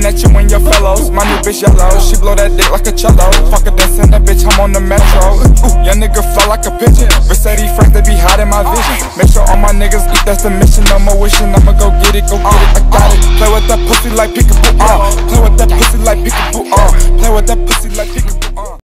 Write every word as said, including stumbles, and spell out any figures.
looking at you and your fellows. My new bitch yellow, she blow that dick like a cello. Fuck a dancing that bitch, I'm on the metro. Ooh, young nigga fly like a pigeon. Versace Frank, they be hiding my vision. Make sure all my niggas eat, that's the mission. No more wishing, I'ma go get it, go get it, I got it. Play with that pussy like peekaboo, uh. Play with that pussy like peekaboo, uh. Play with that pussy like peekaboo.